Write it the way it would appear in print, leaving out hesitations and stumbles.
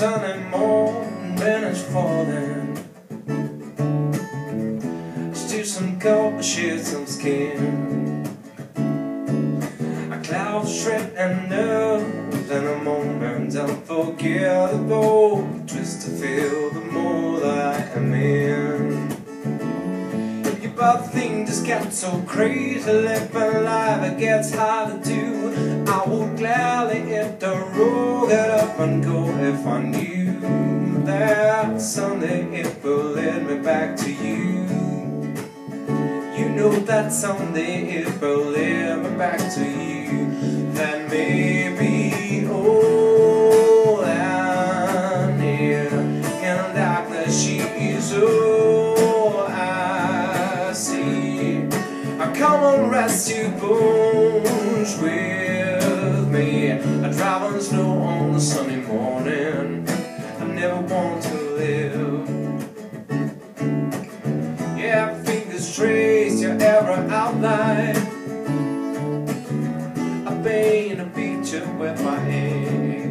sunny morning when it's falling. Steal some coat, shed some skin. A cloud shrink and nerves and a moment unforgettable. Twist to feel the mood I am in. But things just get so crazy, living life it gets hard to do. I would gladly hit the road, get up and go if I knew that someday it will lead me back to you. You know that someday it will lead me back to you. That maybe old and near in darkness she is old. Come on, rest your bones with me. I drive on snow on a sunny morning. I never want to live. Yeah, fingers trace your every outline. I paint a picture with my hand.